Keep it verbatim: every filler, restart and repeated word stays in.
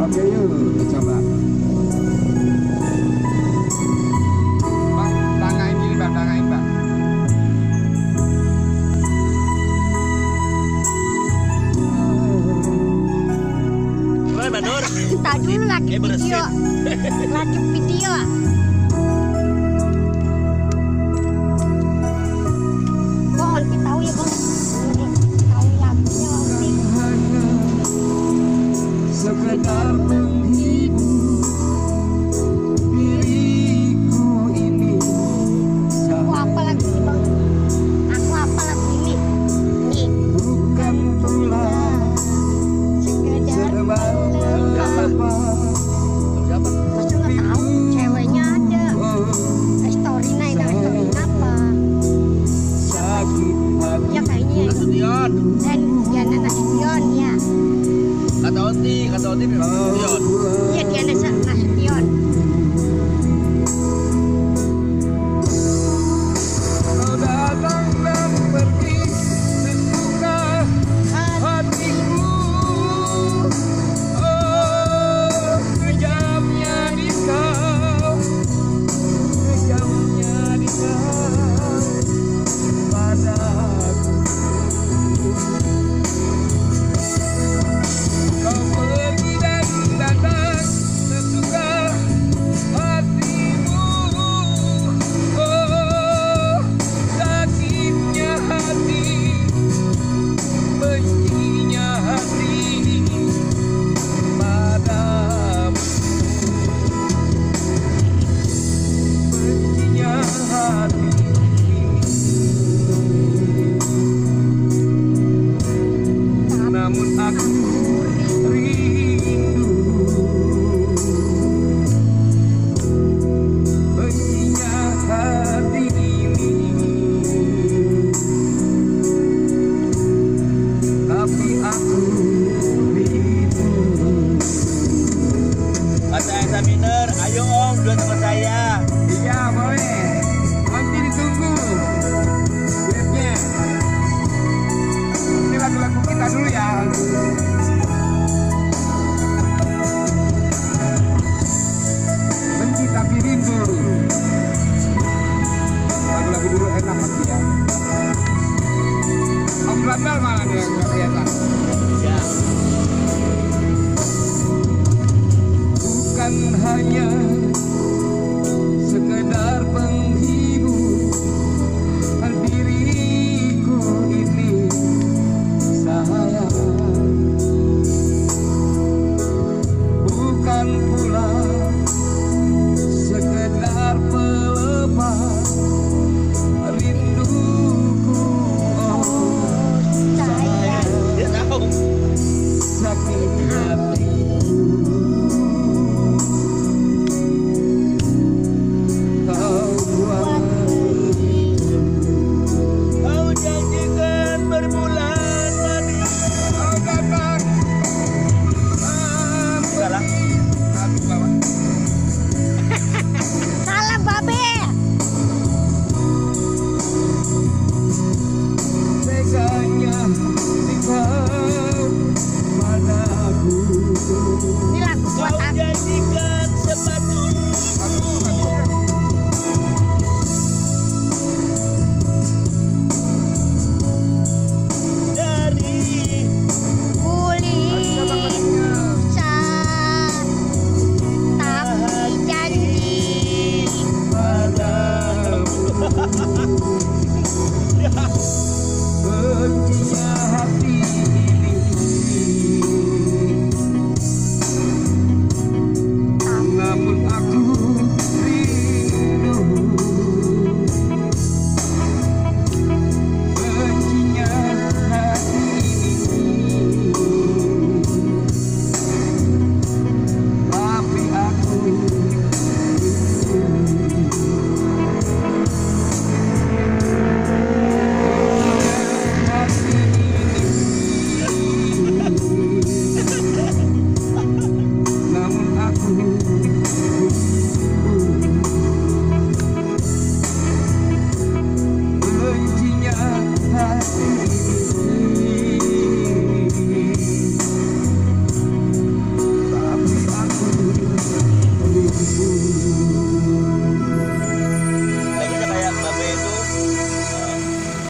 Oke yuk, kita coba. Bang, tangain gini bang, tangain bang. Gimana Mbak Nur? Tak dulu lagi Eh, beresin. video, lagi video. Mohon kita tahu ya bang, tahu lagunya nanti. Sekedar menghibur diriku ini. Aku apa lagi nih bang? Aku apa lagi ini? Nih, Bukan pula sekedar apa. Siapa? masa nggak tahu ceweknya ada. Storina itu Storina apa? Sakit hati. Ya kayaknya ya. Nasution. Dan Diana Nasution ya. Kata Oti, kata Oti Nasution. Iya Diana Nasution. Kau datang dan pergi sesuka hatiku. Oh, kejamnya di kau, kejamnya di kau padaku. Kau pergi dan datang sesuka hatimu. Oh, sakitnya hati, bencinya hati padamu. Bencinya hati. Namun aku rindu. Bencinya hati ini, tapi aku rindu. Kata examiner, ayo Om, dua sama saya. Iya boleh, nanti ditunggu duitnya. Ini lagu-lagu kita dulu ya. Benci tapi rindu. Lagu-lagu dulu enak pasti ya. Om Blabel malah nih yang nggak kelihatan. Ya. Bukan hanya sekedar penghibur diriku ini sayang, bukan pula sekedar pelepas rinduku. Oh Saya sayang, Dia tahu. sakit hati.